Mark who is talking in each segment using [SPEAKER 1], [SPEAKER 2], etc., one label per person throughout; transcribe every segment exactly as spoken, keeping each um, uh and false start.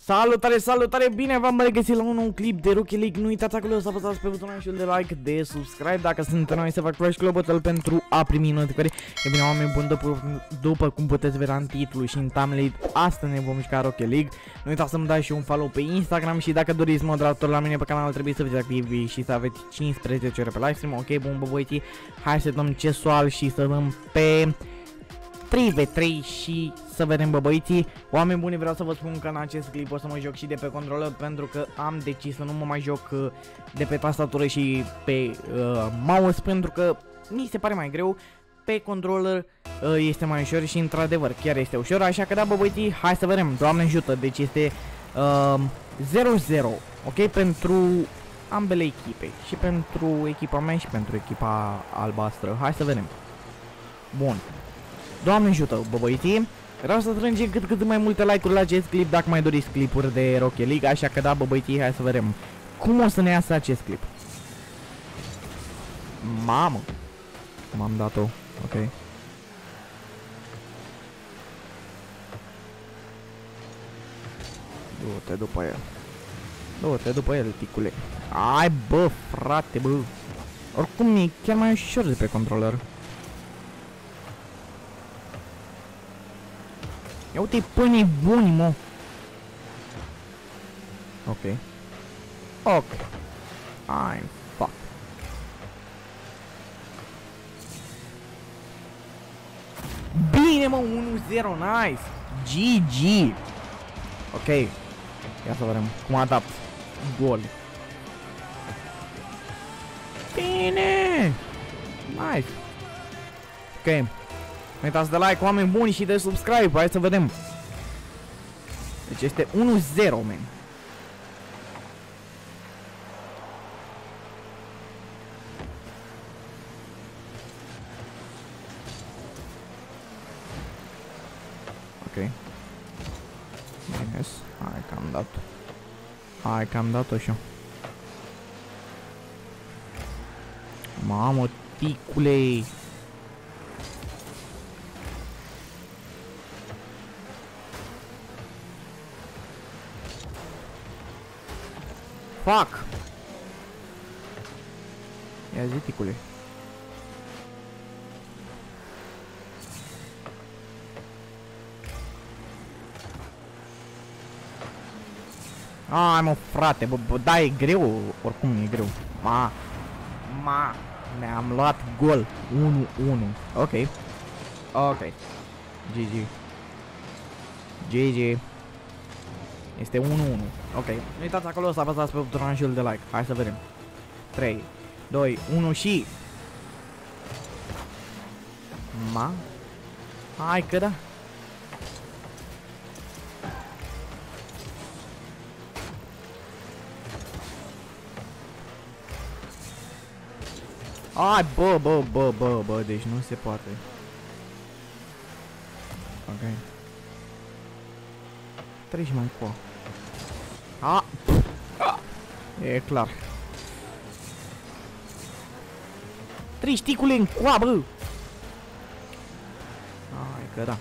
[SPEAKER 1] Salutare, salutare, bine v-am regăsit la un nou clip de Rocket League. Nu uitați acolo să apăsați pe butonul de like, de subscribe dacă sunteți noi, să fac flash clopoțel pentru a primi notificări. E bine, oameni buni, după, după cum puteți vedea în titlu și în thumbnail, astăzi ne vom juca Rocket League. Nu uitați să-mi dați și un follow pe Instagram și dacă doriți moderator la mine pe canal trebuie să fiți activi și să aveți cincisprezece ore pe livestream. Ok, bun, bă, băieții, hai să dăm cesual și să dăm pe trei v trei și să vedem, bă, băieții. Oameni buni, vreau să vă spun că în acest clip o să mă joc și de pe controller, pentru că am decis să nu mă mai joc uh, de pe tastatură și pe uh, mouse, pentru că mi se pare mai greu. Pe controller uh, este mai ușor și într-adevăr chiar este ușor, așa că da, bă, băieții, hai să vedem. Doamne ajută, deci este zero zero, ok, pentru ambele echipe, și pentru echipa mea și pentru echipa albastră. Hai să vedem. Bun. Doamne ajută, bă, băieții. Vreau să strângem cât cât mai multe like-uri la acest clip dacă mai doriți clipuri de Rocket League, așa că da, bă, băieții, hai să vedem cum o să ne iasă acest clip. Mamă, m-am dat-o, ok. Du-te după el. Du-te după el, ticule. Ai, bă, frate, bă. Oricum e chiar mai ușor de pe controller. Ia uite-i pânii buni, mă. Ok. Ok. I'm fuck. Bine, mă, unu zero, nice. G G. Ok. Ia să vedem cum adapt. Gol. Bine. Nice. Ok. Nu uitați de like, oameni buni, și de subscribe. Hai să vedem. Deci este unu zero, man. Ok. Yes. Hai că am dat. Hai că am dat-o și eu. Mamă, ticule. Fuck! Ia zi, ticule. Ai, mă, frate, bă, bă, da, e greu, oricum e greu. Ma, ma, ne-am luat gol. unu unu. Ok. Ok. G G. G G. Este unu unu. Ok. Nu uitați acolo să apăsați pe butonul de like. Hai să vedem. trei, doi, unu și... Ma? Hai că da. Ai, bă, bă, bă, bă, bă, deci nu se poate. Ok. Treci mai cu. A, a, e clar. Treci, ticule, în coa, bă. Ai că da.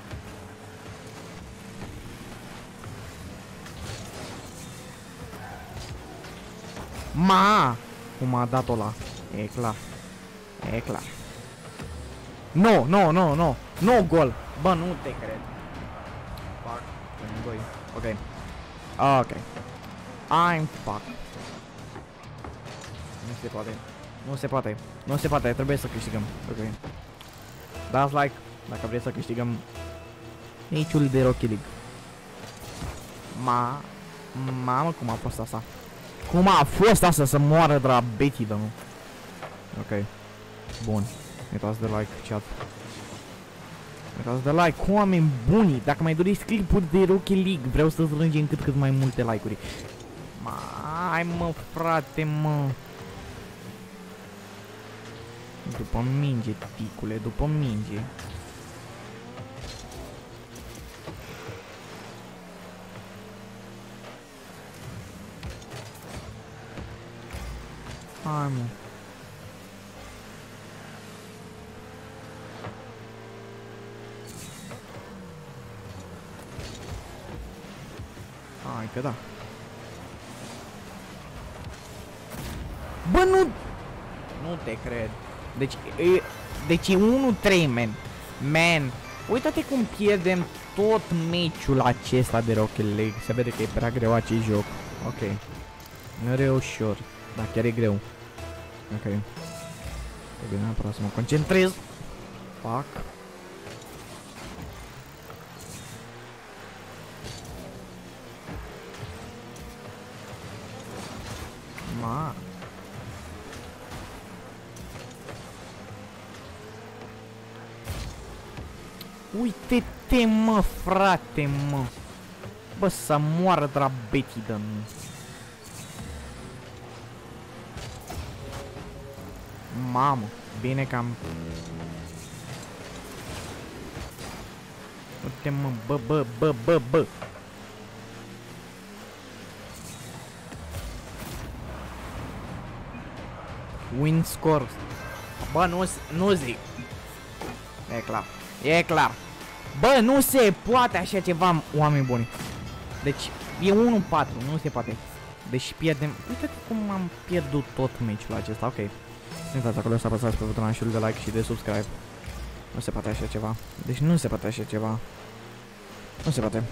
[SPEAKER 1] Ma, cum a dat-o la. E clar. E clar. No, no, no, no. No gol. Bă, nu te cred. Fuck. Ok. Ok. I'm fuck. Nu se poate. Nu se poate. Nu se poate. Trebuie să câștigăm. Ok. Dați like dacă vreți să câștigăm meciul de Rocket League. Ma... Mamă, cum a fost asta? Cum a fost asta să moară de la Betty, nu? Ok. Bun. Uitați de like, chat. Uitați de like, oameni buni. Dacă mai doriți clipuri de Rocket League, vreau să strângem cât cât mai multe like-uri. Mai, mă, frate, mă. După minge, ticule, după minge. Hai, mă. Hai că da. Bă, nu... Nu te cred. Deci, e... Deci e unu trei, man. Man. Uită-te cum pierdem tot meciul acesta de Rocket League. Se vede că e prea greu acest joc. Ok. Nu e ușor. Dar chiar e greu. Ok. Trebuie neapărat să mă concentrez. Fac. Ma. Uite-te, mă, frate, mă. Bă, să moară drabeti de nu. Mamă, bine că am... Uite, mă, bă, bă, bă, bă, bă. Win score. Bă, nu, nu zic. E clar. E clar. Bă, nu se poate așa ceva, oameni buni. Deci, e unu patru, nu se poate. Deci pierdem... Uite cum am pierdut tot meciul acesta, ok. Nu uitați acolo să apăsați pe butonul de like și de subscribe. Nu se poate așa ceva. Deci nu se poate așa ceva. Nu se poate.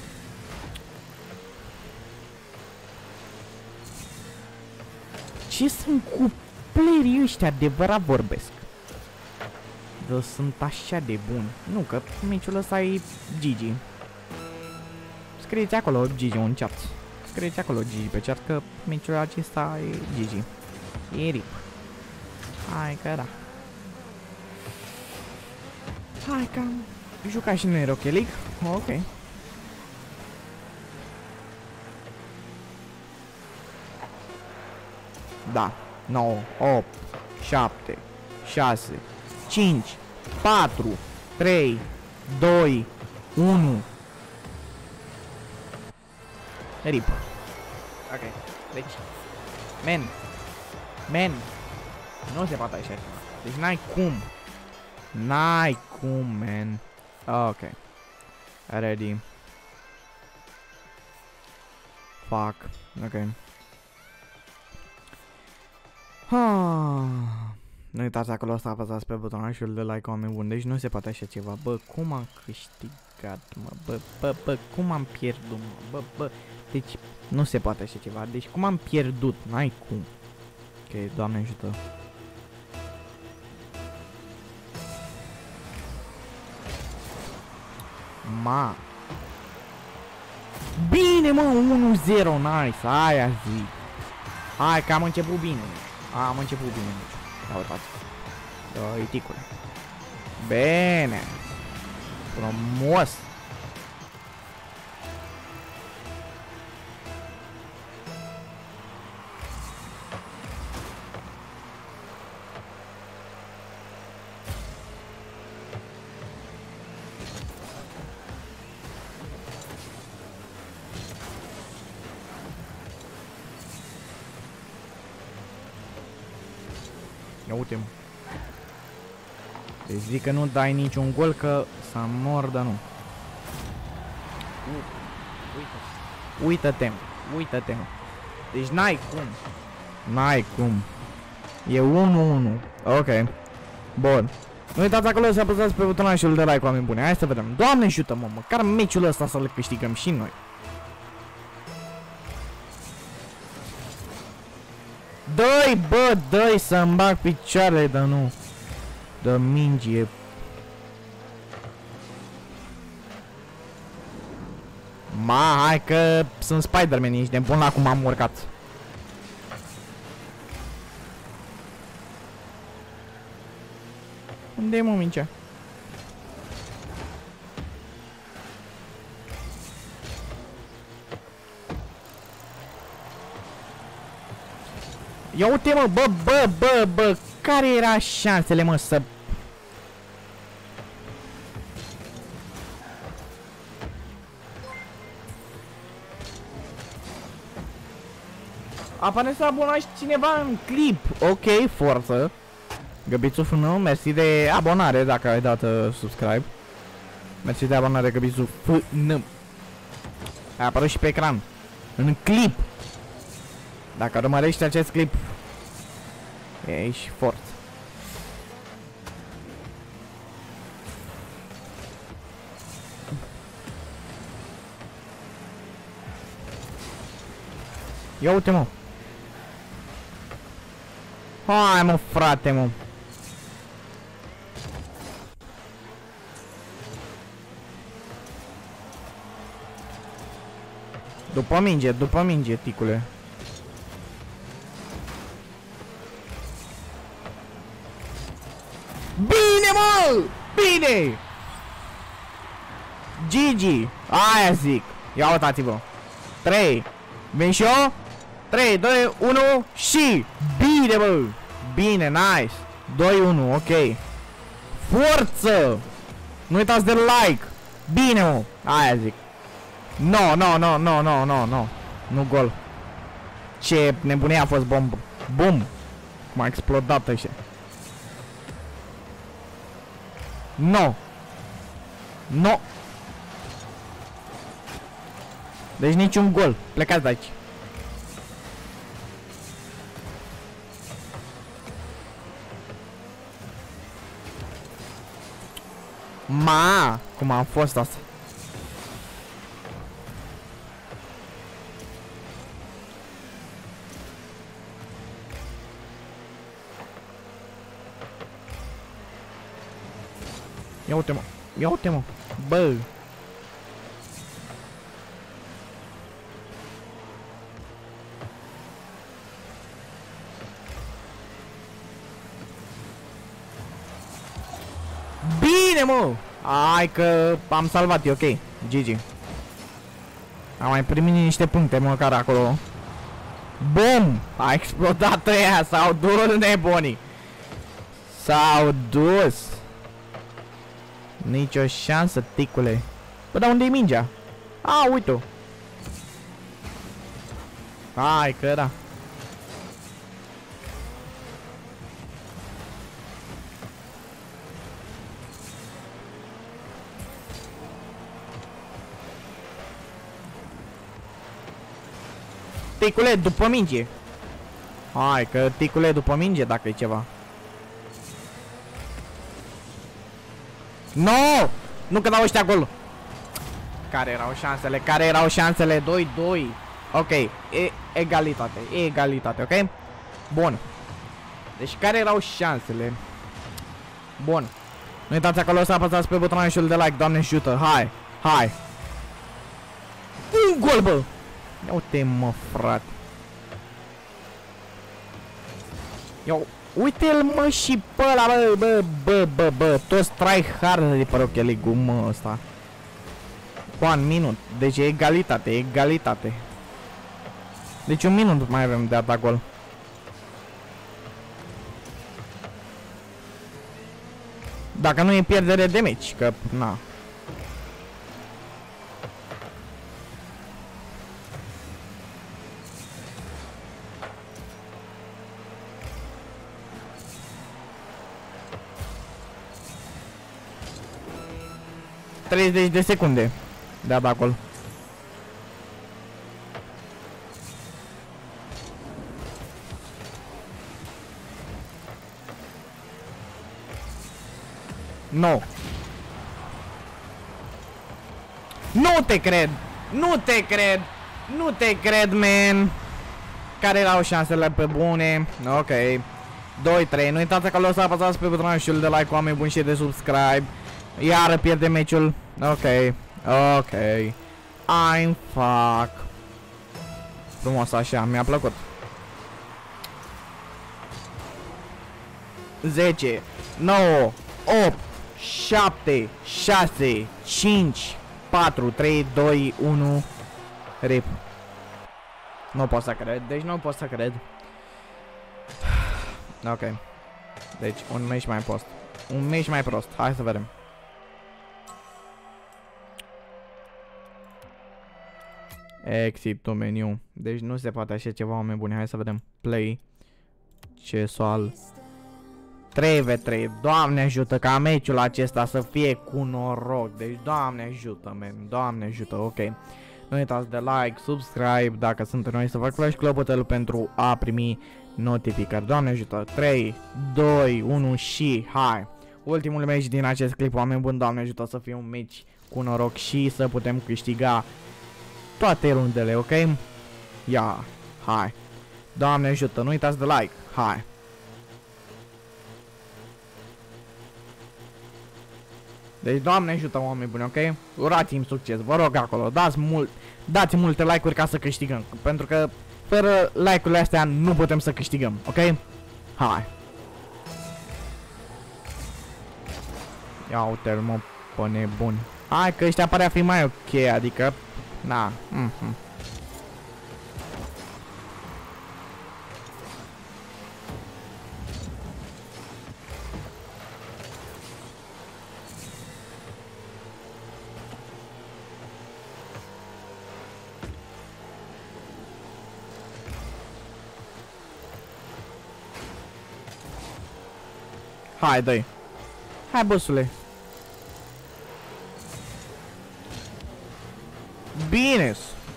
[SPEAKER 1] Ce sunt cu playerii ăștia, adevărat vorbesc. Dă, sunt așa de buni. Nu, că meciul ăsta e G G. Scrieți acolo G G în chat. Scrieți acolo G G pe chat că meciul acesta e G G. E rip. Hai că da. Hai că am jucat și noi Rocket League. Ok. Da. nouă, opt, șapte, șase, cinci, patru, trei, doi, unu. Rip. Ok. Deci. Man. Man. Nu se poate așa ceva. Deci n-ai cum. N-ai cum, man. Ok. Ready. Fuck. Ok. Ah. Nu uitați acolo să apăsați pe butonul de like, oameni buni. Deci nu se poate așa ceva. Bă, cum am câștigat, mă? Bă, bă, bă, cum am pierdut, mă? Bă, bă. Deci nu se poate așa ceva. Deci cum am pierdut? N-ai cum. Ok, Doamne ajută. Ma. Bine, mă, unu zero, nice, aia zic. Hai că am început bine. Am început bine. Da, uitați. Da, iticule. Bine. Frumos. Ia uite-mă. Deci zic că nu dai niciun gol, că să mor, dar nu. Uită-te, uită-te. Deci n-ai cum. N-ai cum. E unu unu. Ok. Bun. Nu uitați acolo să apăsați pe butonul de like, oameni buni. Hai să vedem. Doamne ajută-mă, măcar meciul ăsta să-l câștigăm și noi. Dă-i, bă, dă-i să-mi bag picioarele, dar nu. Dă mingie. Ma, hai că sunt Spider-Man, ești nebun la cum am urcat. Unde-i, mă, mingea? Ia uite, mă, bă, bă, bă, bă, care era șansele, mă, să... Apare să abonați cineva în clip. Ok, forță. Găbițul Fână, mersi de abonare dacă ai dat uh, subscribe. Mersi de abonare, Găbițul Fână. A apărut și pe ecran. În clip. Dacă urmărești acest clip, ești fort. Ia uite, mă. Hai, mă, frate, mă. După minge, după minge, ticule. Bine, mă! Bine! Gigi! Aia zic! Ia uitați-vă! trei! Vin și eu? trei, doi, unu și... Bine, bă! Bine, nice! doi, unu, ok. Forță! Nu uitați de like! Bine, mă! Aia zic! No, no, no, no, no, no, no. Nu gol. Ce nebunie a fost bombă. Bum! Cum a explodat ăștia. No! No! Deci niciun gol. Plecați de aici. Ma! Cum a fost asta? Ia uite, mă. Ia uite, mă. Bă. Bine, mă. Hai că am salvat, e ok. Gigi. Am mai primit niște puncte măcar acolo. Bum! A explodat ăia. S-au dus nebunii. S-au dus. Nicio șansă, ticule. Bă, dar unde-i mingea? A, uite-o. Hai că da. Ticule, după minge. Hai că ticule după minge dacă e ceva. No! Nu că dau ăștia gol. Care erau șansele? Care erau șansele? doi doi. Ok, e egalitate, e egalitate, ok? Bun. Deci care erau șansele? Bun. Nu uitați acolo să apăsați pe butonul de like, Doamne ajută. Hai, hai. Un gol, bă! Ia uite, mă, frate. Ia uite-l, mă, și pe ăla, bă, bă, bă, bă, bă. Toți tryhard de pe Rocket League-ul, mă, ăsta. One minut. Deci e egalitate, egalitate. Deci un minut mai avem de atac gol. Dacă nu e pierdere de meci, că, na. treizeci de secunde de atac gol. No. Nu te cred. Nu te cred. Nu te cred, man. Care erau șansele pe bune? Ok. doi trei. Nu uitați acolo să apăsați pe butonul de like, oameni buni, și de subscribe. Iară pierde meciul. Ok. Ok. I'm fuck. Frumos așa, mi-a plăcut. zece, nouă, opt, șapte, șase, cinci, patru, trei, doi, unu. Rip. Nu pot să cred, deci nu pot să cred. Ok. Deci un meci mai prost. Un meci mai prost, hai să vedem. Exit to meniu. Deci nu se poate așa ceva, oameni buni. Hai să vedem. Play. Cesual. trei v trei. Doamne ajută ca meciul acesta să fie cu noroc. Deci Doamne ajută, man. Doamne ajută, ok. Nu uitați de like, subscribe dacă sunt noi, să fac flash clopoțelul pentru a primi notificări. Doamne ajută! trei, doi, unu și hai! Ultimul meci din acest clip, oameni buni, Doamne ajută să fie un meci cu noroc și să putem câștiga toate rundele, ok? Ia, hai! Doamne ajută, nu uitați de like, hai! Deci, Doamne ajută, oameni buni, ok? Urați-mi succes, vă rog acolo, dați mult, dați multe like-uri ca să câștigăm, pentru că fără like-urile astea nu putem să câștigăm, ok? Hai! Ia uite-l, mă, pe nebuni. Hai că ăștia pare a fi mai ok, adică, na, mhm. Hai, dă-i. Hai, băsule. Bine-s.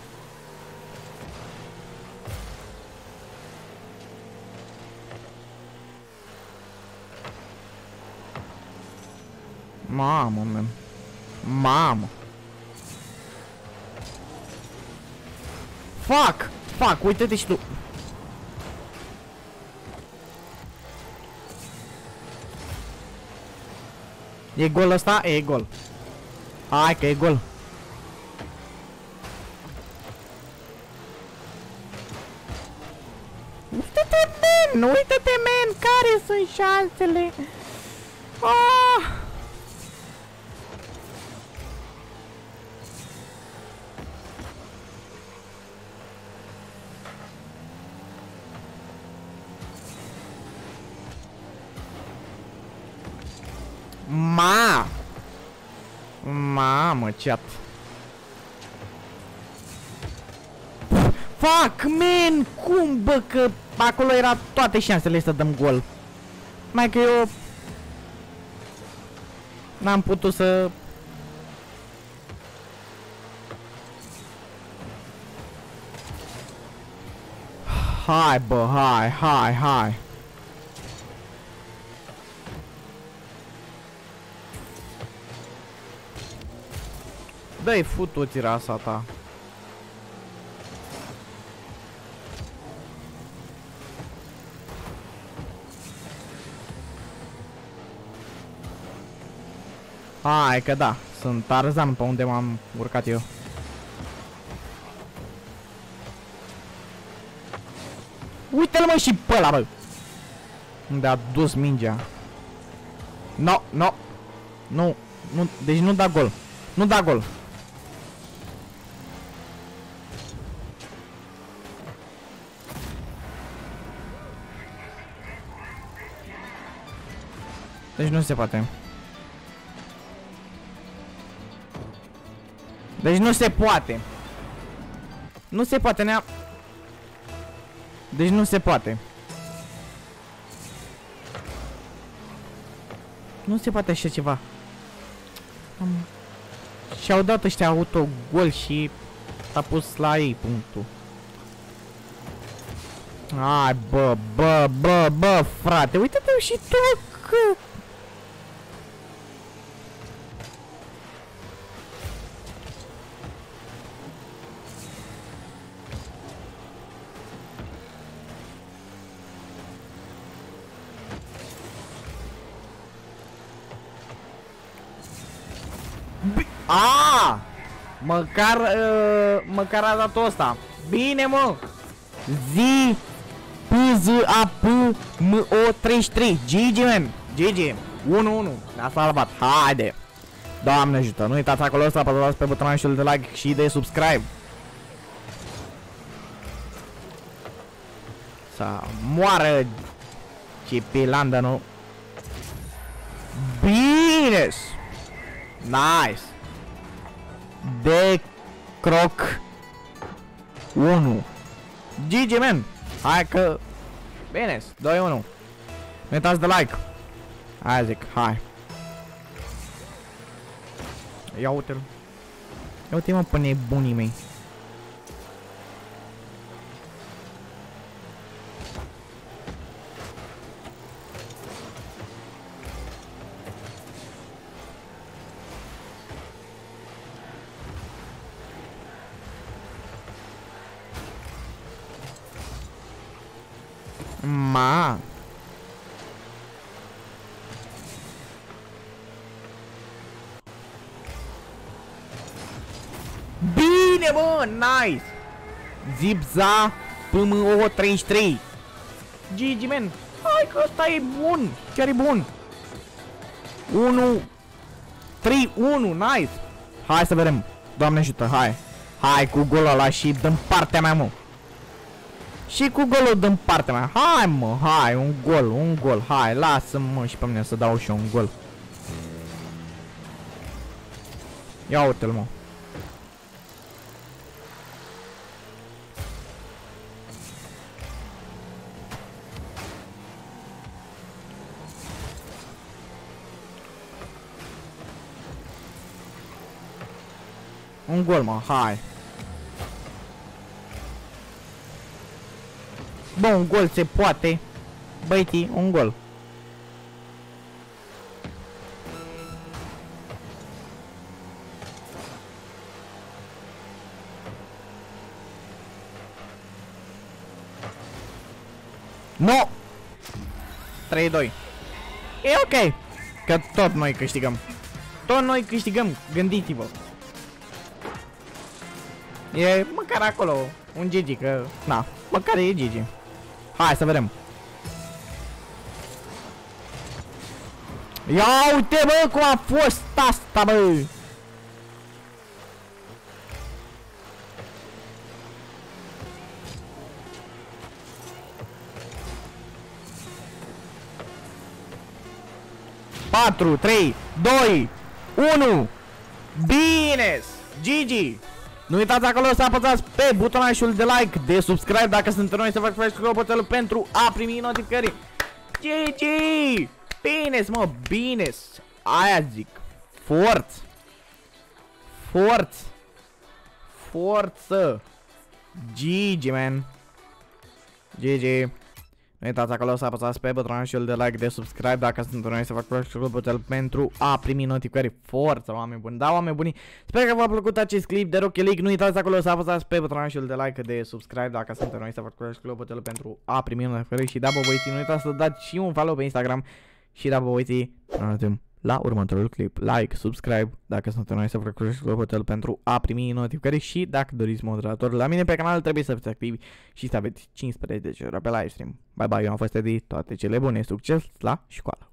[SPEAKER 1] Mamă, man. Mamă. Fuck! Fuck, uite-te și tu. E gol ăsta? E gol. Hai că e gol. Uite-te, man! Uite-te, man! Care sunt șansele? Ah! Ma! Mamă, chat. Fuck, man! Cum, bă, că acolo era toate șansele să dăm gol. Mai că eu n-am putut să... Hai, bă, hai, hai, hai. Dă-i futu-ți rasa ta. Hai că da, sunt Tarzan pe unde m-am urcat eu. Uite-l, mă, și pe ăla, bă! Unde a dus mingea. No, no. Nu, nu, deci nu da gol. Nu da gol. Deci nu se poate. Deci nu se poate. Nu se poate, nea. Deci nu se poate. Nu se poate așa ceva. Și-au dat ăștia autogol și s-a pus la ei punctul. Hai, bă, bă, bă, bă, frate, uite-te și tu că... A, măcar, uh, măcar a dat ăsta. Bine, mă. Zi P Z A P M O treizeci și trei. G G, man. G G. unu unu. Ne-a salvat. Haide. Doamne ajută. Nu uitați acolo ăsta, apăsați pe butonul de like și de subscribe. Să moară Cipilandă, nu? Bine. Nice. De croc unu. G G, man. Hai că... Bine, doi unu. Nu uitați de like. Hai zic, hai. Ia uite-l. Ia uite, mă, pe nebunii mei. Ma. Bine, bă, nice. Zipza P M O treizeci și trei. G G, man. Hai că ăsta e bun. Chiar e bun. unu trei unu, nice. Hai să vedem. Doamne ajută, hai. Hai cu golul ăla și dăm partea mea, mă. Și cu golul dăm partea mea. Hai, mă, hai, un gol, un gol. Hai, lasă-mă și pe mine să dau și eu un gol. Ia uite-l, mă. Un gol, mă, hai. Bă, un gol se poate. Băieții, un gol. No! trei doi. E ok. Că tot noi câștigăm. Tot noi câștigăm, gândiți-vă. E măcar acolo un G G, că na, măcar e G G. Hai să vedem. Ia uite, bă, cum a fost asta, bă. patru, trei, doi, unu. Bine! G G! Nu uitați acolo să apăsați pe butonașul de like, de subscribe dacă sunteți noi, să faceți clopoțelul pentru a primi notificări. G G! Bine, mă, bine! Aia zic. Forță! Forță! Forță! G G, man! G G! Nu uitați acolo să apăsați pe butonașul de like, de subscribe dacă sunteți noi, să faceți clopoțel pentru a primi notificări. Forță, oameni buni! Da, oameni buni! Sper că v-a plăcut acest clip de Rocket League. Nu uitați acolo să apăsați pe butonașul de like, de subscribe dacă sunteți noi, să faceți clopoțel pentru a primi notificări. Și da, bă, băieții, nu uitați să dați și un follow pe Instagram. Și da, bă, băieții, ne vedem la următorul clip. Like, subscribe dacă sunteți noi, să faceți clopoțel pentru a primi notificări. Și dacă doriți moderator la mine pe canal, trebuie să fiți activi și să aveți cincisprezece ore pe livestream. Bye bye, eu am fost Edi, toate cele bune, succes la școală!